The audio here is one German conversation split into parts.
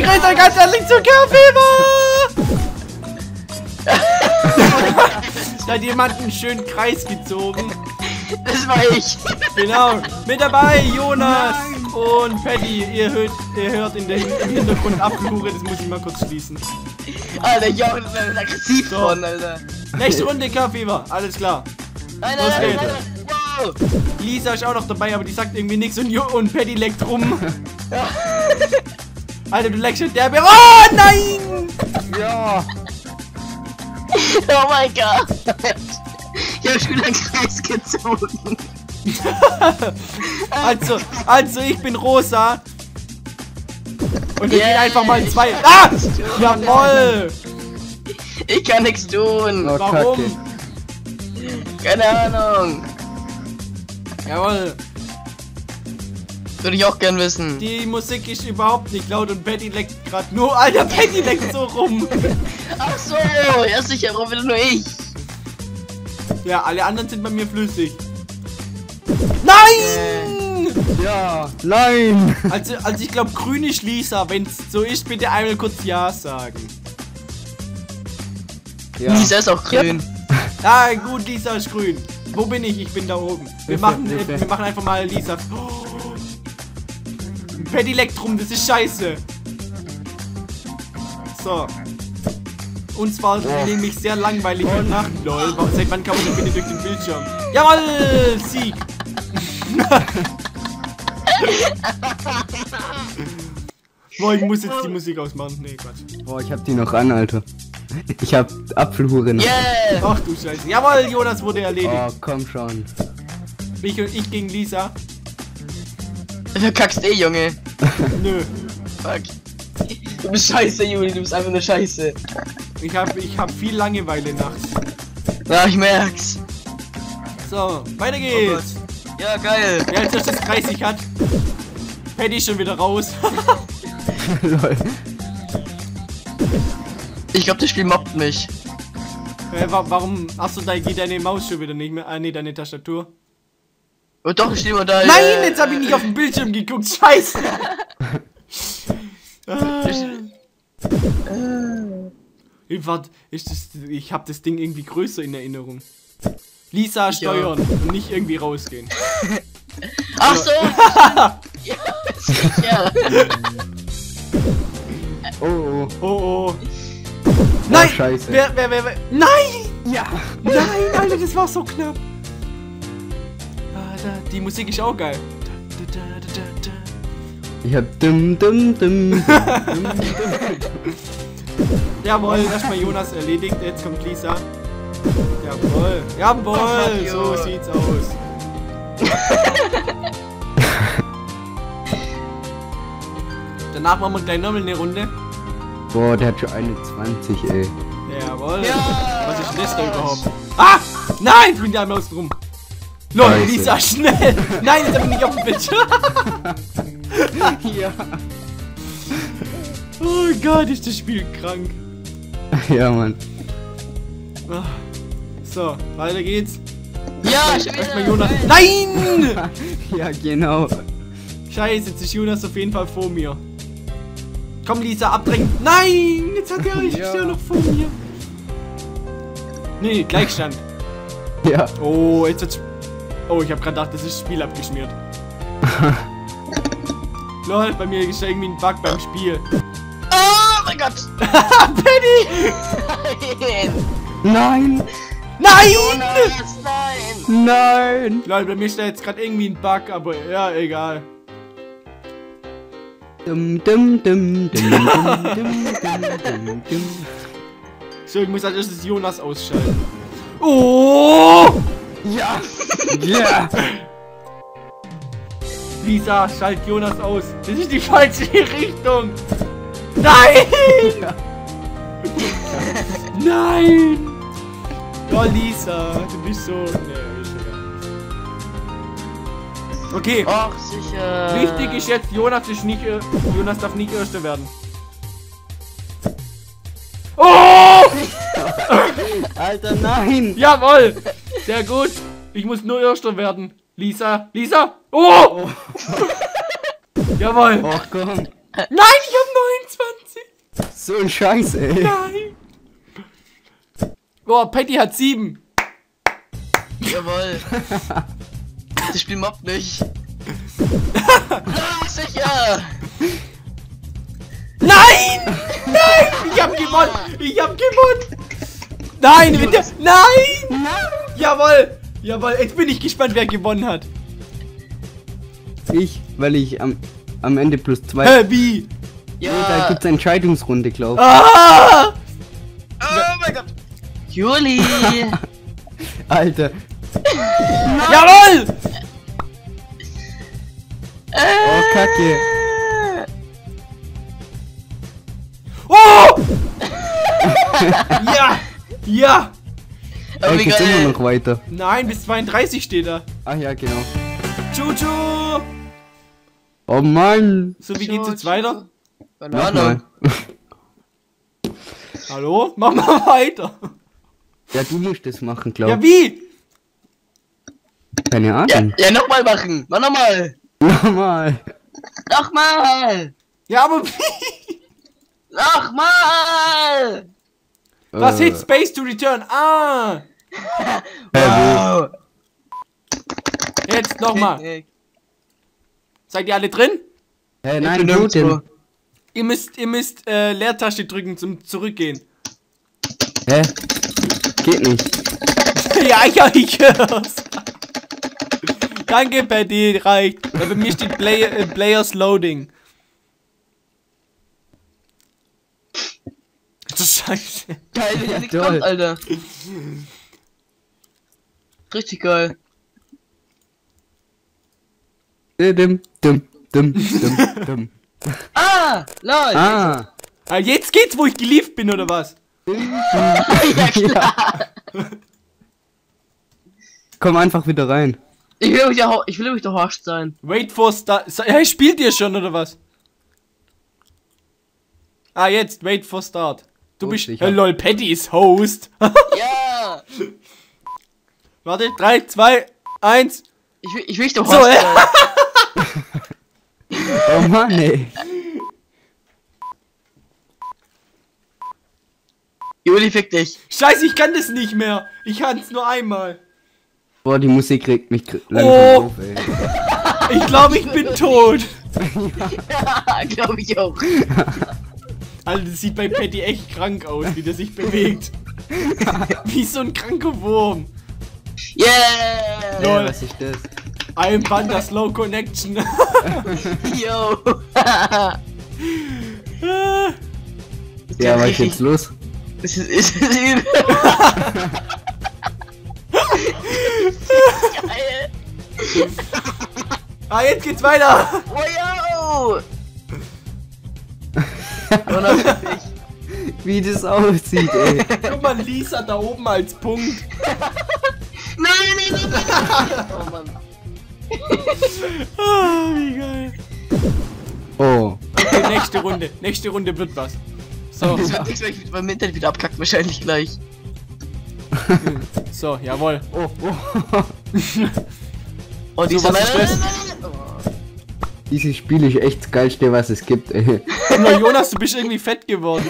grüße euch ganz herzlich zu Kerlfieber! Da hat jemand einen schönen Kreis gezogen. Das war ich. Genau. Mit dabei Jonas und Paddy. Ihr hört im Hintergrund Abflure. Das muss ich mal kurz schließen. Alter, Jochen ist aggressiv So. geworden, Alter. Nächste Runde Kerlfieber. Alles klar. Nein, Los nein, geht's. nein, nein. Wow. Lisa ist auch noch dabei, aber die sagt irgendwie nichts und Paddy leckt rum. Ja. Alter, du leckst schon derbe. Oh nein! Ja. Oh mein Gott. Ich hab schon einen Kreis gezogen. Also ich bin rosa. Und wir Yeah, gehen einfach mal ich zwei. kann Ah! nichts tun. Jawoll! Ich kann nichts tun. Oh, Warum? Kacke. Keine Ahnung. Jawoll! Würde ich auch gern wissen. Die Musik ist überhaupt nicht laut und Patty leckt gerade nur. Alter, Patty leckt so rum. Ach so, ja sicher, warum wieder nur ich? Ja, alle anderen sind bei mir flüssig. Nein! Ja. Nein. Also ich glaube grün ist Lisa. Wenn es so ist, bitte einmal kurz Ja sagen. Ja. Lisa ist auch grün. Ah, gut, Lisa ist grün. Wo bin ich? Ich bin da oben. Wir machen einfach mal Lisa. Oh. Patty leckt rum, das ist scheiße. So. Und zwar nämlich sehr langweilig heute Nacht, lol. Seit wann kann man denn bitte durch den Bildschirm? Jawoll! Sieg! Boah, ich muss jetzt die Musik ausmachen. Nee, Quatsch. Boah, ich hab die noch an, Alter. Ich hab Apfelhure noch. Yeah! Ach du Scheiße. Jawoll, Jonas wurde erledigt. Oh, komm schon. Ich gegen Lisa. Du verkackst eh, Junge. Nö. Fuck. Du bist scheiße, Juli, du bist einfach nur scheiße. Ich hab viel Langeweile nachts. Ja, ich merk's. So, weiter Oh geht's. Gott. Ja, geil. Wer als erstes 30 hat. Paddy ist schon wieder raus. Lol. Ich glaube, das Spiel mobbt mich. Warum? Achso, da geht deine Maus schon wieder nicht mehr. Ah, nee, deine Tastatur. Oh doch, steht mal da. Nein, jetzt habe ich nicht auf den Bildschirm geguckt. Scheiße. Ich hab das Ding irgendwie größer in Erinnerung. Lisa steuern und nicht irgendwie rausgehen. Ach so. Ja, sicher. Oh, oh. Oh oh. Nein! Scheiße. Wer? Nein! Ja. Nein, Alter, das war so knapp. Die Musik ist auch geil. Ich hab dumm. Jawohl, erstmal Jonas erledigt, jetzt kommt Lisa. Jawohl, jawohl, so sieht's aus. Danach machen wir gleich nochmal eine Runde. Boah, der hat schon 21, ey. Jawohl. Ja. Was ist das da überhaupt? Ah! Nein, ich bin da einmal außen rum. Lol, Scheiße. Lisa, schnell! Nein, jetzt hab ich nicht auf dem Bildschirm. Ja. Oh Gott, ist das Spiel krank. Ja, Mann. Ah. So, weiter geht's. Ja, schon Erstmal wieder. Jonas. Nein! Ja, genau. Scheiße, jetzt ist Jonas auf jeden Fall vor mir. Komm, Lisa, abdrängen. Nein! Jetzt hat er euch ja noch vor mir. Nee, Gleichstand. Ja. Oh, jetzt wird's. Oh, ich hab grad gedacht, das ist das Spiel abgeschmiert. Lol, bei mir ist ja irgendwie ein Bug beim Spiel. Oh mein Gott. Paddy! Nein. Nein! Nein! Jonas, nein. Nein! Lol, bei mir ist da jetzt gerade irgendwie ein Bug, aber ja, egal. Dumm. So, ich muss als erstes Jonas ausschalten. Oh! Ja! Ja! Lisa, schalt Jonas aus. Das ist die falsche Richtung. Nein! Ja. Nein! Oh, Lisa, du bist so. Nee, ist egal. Okay, Ach, sicher. wichtig ist jetzt, Jonas darf nicht Erster werden. Oh! Alter, nein! Jawohl! Sehr gut. Ich muss nur Erster werden. Lisa! Oh! Jawohl! Och komm! Nein, ich hab 29. So ein Scheiß, ey. Nein. Oh, Patty hat 7. Jawohl. Das Spiel mobbt mich. Na, sicher. Nein! Nein! Ich hab gewonnen! Ich hab gewonnen! Nein, bitte! Nein! Jawohl! Jawohl, jetzt bin ich gespannt, wer gewonnen hat. Ich, weil ich am Ende plus 2. Hä, wie? Nee, da gibt's eine Entscheidungsrunde, glaub ich. Ah! Oh mein Gott. Juli. Alter. Jawohl! Oh, Kacke. Oh! Ja! Ja! Oh, Ey, wie geht's immer geil. noch weiter. Nein, bis 32 steht da. Ach ja, genau. Tschu-tschu! Oh Mann. So, wie geht's jetzt weiter? Keine Mach Ahnung. mal. Hallo? Mach mal weiter. Ja, du musst das machen, glaub Ja, ich. wie? Keine Ja, Ahnung. ja, nochmal machen. Mach nochmal. Nochmal. Nochmal. Ja, aber wie? Nochmal. Was hit Space to return? Ah! Wow. Jetzt nochmal. Seid ihr alle drin? Hä, Ich nein, bin wo nirgendwo. denn? Ihr müsst Leertaste drücken zum Zurückgehen. Hä? Geht nicht. Ja, ich hör's. Danke, Patty, reicht. Weil bei mir steht Players Loading. Das ist scheiße. Geil, wie Ja, nichts toll. kommt, Alter. Richtig geil. Dim, dim, dim, dim, dim. Ah, lol. Ah. Ah, jetzt geht's, wo ich gelieft bin, oder was? Ja, klar. Komm einfach wieder rein. Ich will nämlich der Horst sein. Wait for start. Hey, spielt ihr schon, oder was? Ah, jetzt, wait for start. Du Host, bist. ich hab- Lol, Patty ist Host. Ja. Warte, 3, 2, 1. Ich will der So, Horst sein. Oh Mann, ey. Juli, fick dich. Scheiße, ich kann das nicht mehr. Ich kann's nur einmal. Boah, die Musik regt mich langsam Oh. auf, ey. Ich glaube, ich bin tot. Ja, glaube ich auch. Alter, das sieht bei Patty echt krank aus, wie der sich bewegt. Wie so ein kranker Wurm. Yeah. Lol. Was ist das? I'm Panda Slow Connection. Yo. Ja, was ist jetzt los? Das ist übel. Geil. Ah, jetzt geht's weiter. Oh, yo. Jonas, fick dich. Wie das aussieht, ey. Guck mal, Lisa da oben als Punkt. Nein. Oh Mann. Ah, wie geil. Oh. Okay, nächste Runde. Nächste Runde wird was. So, Das wird nichts, weil ich beim Internet wieder abkackt, wahrscheinlich gleich. so, jawohl. Oh, oh. Oh, So, was ist das? Dieses Spiel ist echt das geilste, was es gibt, ey. Na, Jonas, du bist irgendwie fett geworden.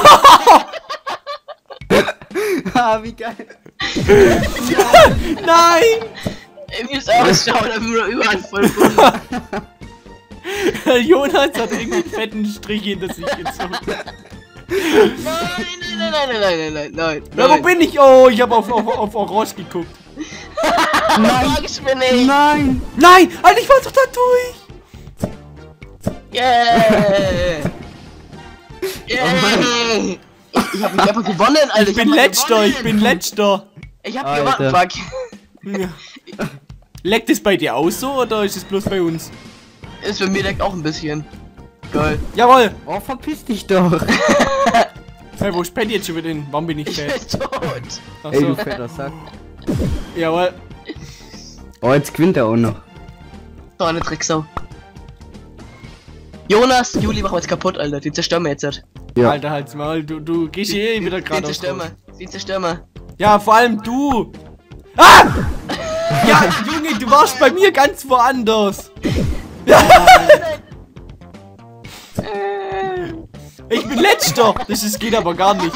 Ah, wie geil. Nein! Wie es ausschaut, da bin ich überall voll gut. Jonas hat irgendwie einen fetten Strich hinter sich gezogen. Nein. Na, wo bin ich? Oh, ich habe auf Orange geguckt. Nein. Nein. Nein! Alter, ich war doch da durch! Yeah. Yeah. Ich hab mich einfach gewonnen, Alter. Ich bin letzter, ich bin letzter. Ich hab Alter. gewonnen, fuck. Ja. Leckt es bei dir aus so oder ist es bloß bei uns? Ist bei mir direkt auch ein bisschen. Geil. Jawohl! Oh, verpiss dich doch. Hey, wo ist Patty jetzt schon wieder hin? Warum bin ich Ich fett? bin tot. Ey, du Achso. fetter Sack. Jawohl. Oh, jetzt gewinnt er auch noch. So eine Drecksau. Jonas, Juli, machen wir jetzt kaputt, Alter. Die zerstören wir jetzt. Ja. Alter, halt's mal, du gehst hier wieder Den gerade zerstören wir. Den zerstören wir. Ja, vor allem du. Ah! Ja, Junge, du warst bei mir ganz woanders. Ich bin letzter. Das geht aber gar nicht.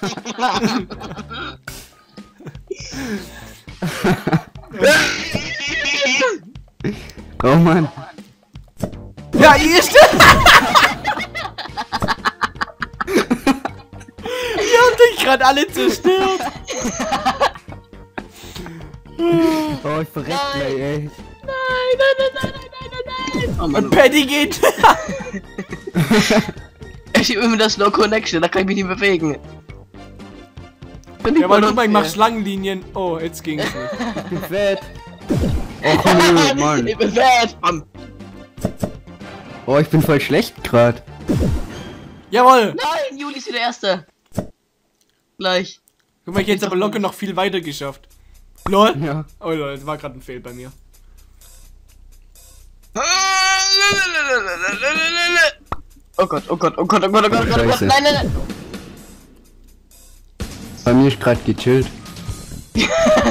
Oh Mann. Ja, ihr ist. Ihr habt euch gerade alle zerstört. Oh, ich verreck gleich, ey. Oh Mann. Und Paddy geht. Ich hab immer das No Connection, da kann ich mich nicht bewegen. Ja, weil guck mal, ich mach Schlangenlinien. Oh, jetzt ging's nicht. Ich bin fett. Oh, nö, Mann. Ich bin fett. Oh, ich bin voll schlecht grad. Jawohl. Nein, Juli ist wieder Erster. Gleich. Guck mal, ich hätte aber locker noch viel weiter geschafft. LOL. Ja. Oh lol, das war gerade ein Fail bei mir. Oh Gott, oh Gott, oh Gott, oh Gott, oh Gott, oh Gott, oh Gott. Scheiße. Nein, nein, nein. Bei mir ist grad gechillt. In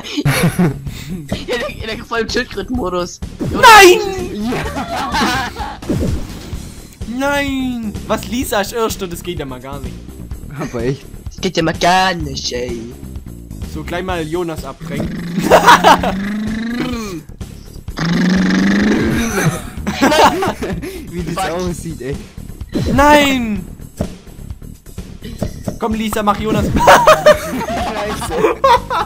der vollen Schildkröten-Modus. Nein! Nein! Was, Lisa ist Erster? Das geht ja mal gar nicht. Aber echt. Das geht ja mal gar nicht, ey. So, gleich mal Jonas abdrängen. Wie das aussieht, ey. Nein! Komm, Lisa, mach Jonas. Scheiße.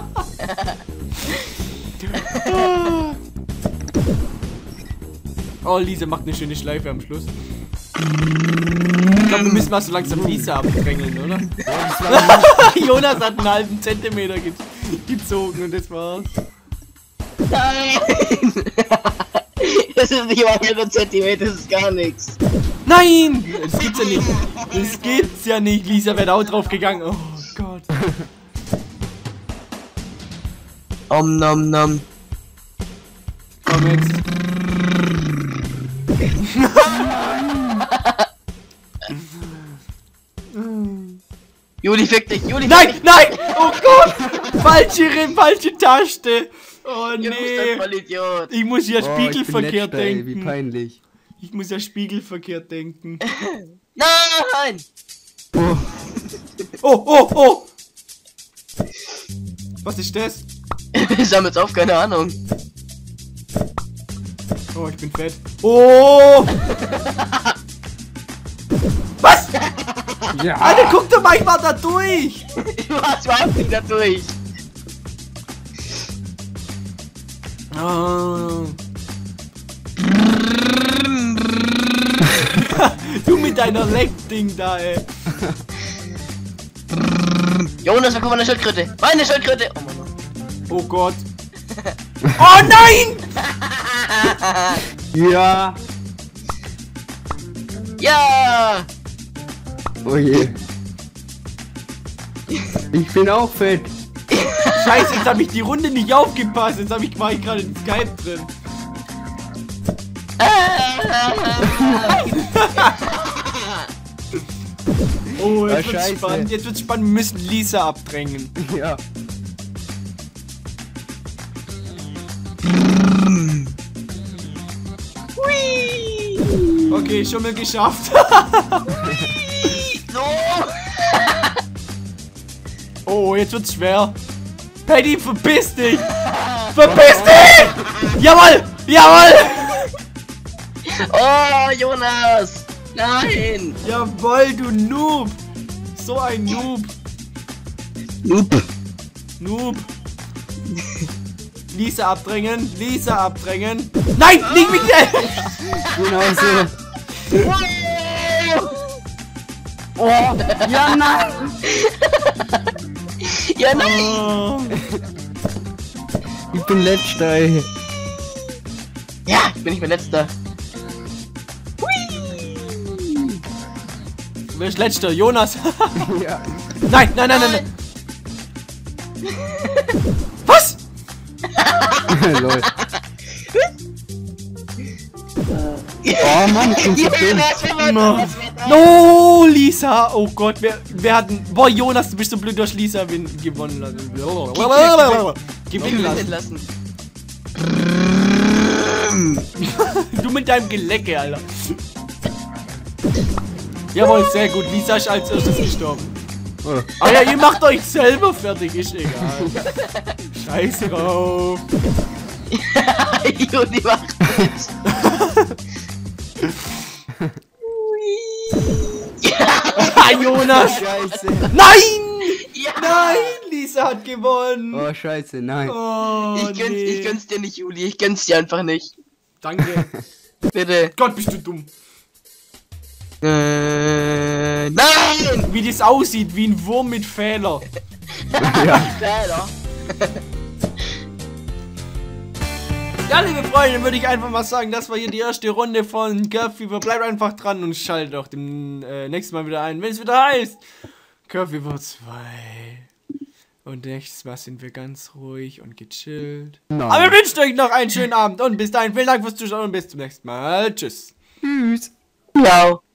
Oh, Lisa macht eine schöne Schleife am Schluss. Ich glaube, wir müssen mal so langsam Lisa abdrängeln, oder? Jonas hat einen halben Zentimeter gezogen und das war's. Nein! Das ist nicht mal 100 Zentimeter, das ist gar nichts. Nein! Das gibt's ja nicht. Das gibt's ja nicht. Lisa wäre auch drauf gegangen. Oh Gott. Nom nom. Komm jetzt. Juli, fick dich, Juli, fick Nein, dich. nein! Oh Gott! Falsche Taste! Oh Du bist ein nee! Vollidiot. Ich muss ja Oh, spiegelverkehrt ich bin letzter, ey, wie denken. peinlich. Ich muss ja spiegelverkehrt denken. Nein! Oh, Oh, oh, oh! Was ist das? Wir sammeln jetzt auf, keine Ahnung. Oh, ich bin fett. Oh! Was? ja. Alter, guck doch mal, ich war da durch! Du warst überhaupt nicht da durch. Oh. Du mit deiner Leck-Ding da, ey. Jonas, wir gucken eine Schildkröte. Meine Schildkröte. Oh Mann. Oh Gott. Oh nein! Ja. Ja! Oh je. Ich bin auch fett. Scheiße, jetzt habe ich die Runde nicht aufgepasst. Jetzt war ich gerade in Skype drin. Oh, jetzt wird's Scheiße. spannend. Jetzt wird's spannend. Wir müssen Lisa abdrängen. Ja. Okay, schon mal geschafft. So! Oh, jetzt wird's schwer. Paddy, verpiss dich! Verpiss dich! Jawohl! Jawohl! Oh, Jonas! Nein! Jawohl, du Noob! So ein Noob! Nope. Noob! Lisa abdrängen! Lisa abdrängen! Nein! Nicht mit der! Genau so. Oh. Ja, nein. Ja, nein! Oh. Ich bin letzter, ey. Ja, ich bin nicht mehr letzter. Wer ist letzter? Jonas! Ja. Nein, nein, nein, nein, nein! Was? Lol. Oh Mann, ich bin so dumm. No, Lisa! Oh Gott, wer hat denn... Boah, Jonas, du bist so blöd, du hast Lisa gewonnen lassen. Gewinnen lassen. Du mit deinem Gelecke, Alter. Jawohl, sehr gut. Lisa ist als erstes gestorben. Oh. Ah ja, ihr macht euch selber fertig, ist egal. Scheiß drauf. Juni macht es. Ah, Jonas! Scheiße. Nein! Ja. Nein! Lisa hat gewonnen! Oh, scheiße, nein. Oh, Ich gönn's dir nicht, Juli. Ich gönn's dir einfach nicht. Danke. Bitte. Gott, bist du dumm. Nein! Wie das aussieht, wie ein Wurm mit Fehler. Ja. Fehler. Ja, liebe Freunde, dann würde ich einfach mal sagen, das war hier die erste Runde von Curve Fever. Bleibt einfach dran und schaltet auch dem nächsten Mal wieder ein, wenn es wieder heißt Curve Fever 2. Und nächstes Mal sind wir ganz ruhig und gechillt. Nein. Aber wir wünschen euch noch einen schönen Abend und bis dahin, vielen Dank fürs Zuschauen und bis zum nächsten Mal. Tschüss. Tschüss. Miau.